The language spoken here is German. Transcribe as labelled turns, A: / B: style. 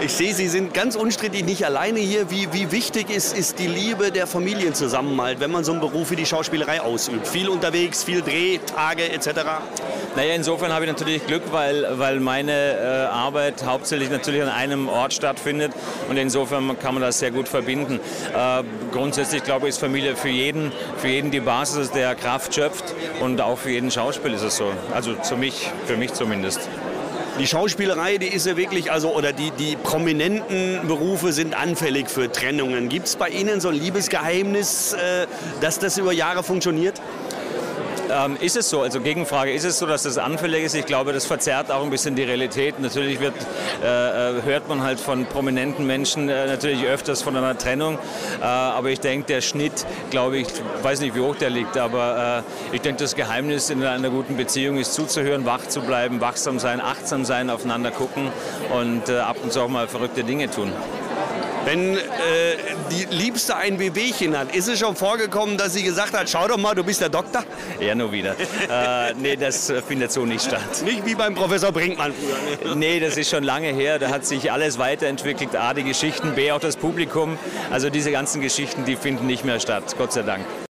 A: Ich sehe, Sie sind ganz unstrittig nicht alleine hier. Wie wichtig ist die Liebe der Familienzusammenhalt, wenn man so einen Beruf wie die Schauspielerei ausübt? Viel unterwegs, viel Drehtage etc.?
B: Naja, insofern habe ich natürlich Glück, weil meine Arbeit hauptsächlich natürlich an einem Ort stattfindet und insofern kann man das sehr gut verbinden. Grundsätzlich glaube ich, ist Familie für jeden die Basis, der Kraft schöpft und auch für jeden Schauspieler ist es so. Also für mich zumindest.
A: Die Schauspielerei, die ist ja wirklich, oder die prominenten Berufe sind anfällig für Trennungen. Gibt es bei Ihnen so ein Liebesgeheimnis, dass das über Jahre funktioniert?
B: Ist es so, also Gegenfrage, ist es so, dass das anfällig ist? Ich glaube, das verzerrt auch ein bisschen die Realität. Natürlich hört man halt von prominenten Menschen natürlich öfters von einer Trennung, aber ich denke, der Schnitt, glaube ich, weiß nicht, wie hoch der liegt, aber ich denke, das Geheimnis in einer guten Beziehung ist zuzuhören, wach zu bleiben, wachsam sein, achtsam sein, aufeinander gucken und ab und zu auch mal verrückte Dinge tun.
A: Wenn die Liebste ein Wehwehchen hat, ist es schon vorgekommen, dass sie gesagt hat, schau doch mal, du bist der Doktor?
B: Ja, nur wieder. Nee, das findet so nicht statt.
A: Nicht wie beim Professor Brinkmann früher.
B: Nee, das ist schon lange her. Da hat sich alles weiterentwickelt. A, die Geschichten, B, auch das Publikum. Also diese ganzen Geschichten, die finden nicht mehr statt, Gott sei Dank.